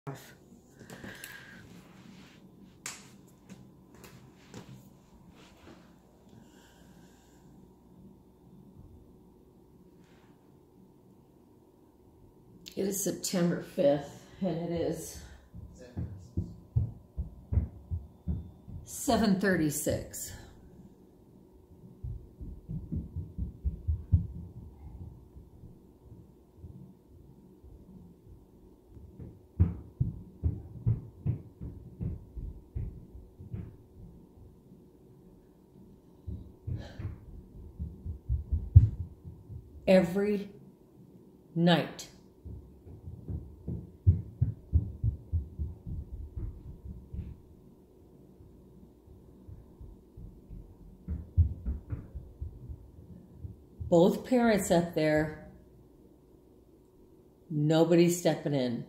It is September 5th, and it is 7:36. Every night, both parents up there, nobody's stepping in.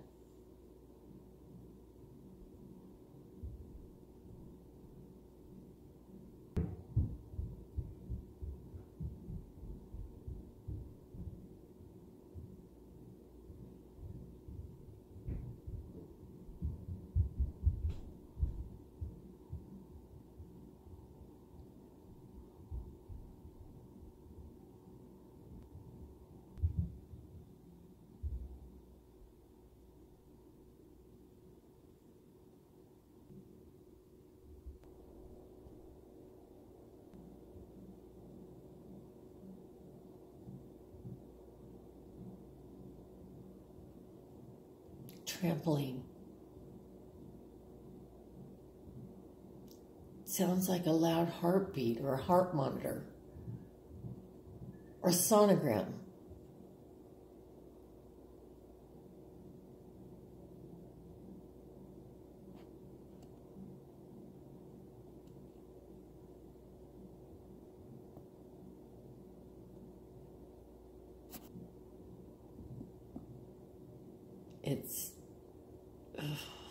Trampoline. Sounds like a loud heartbeat or a heart monitor or a sonogram. It's... Ugh.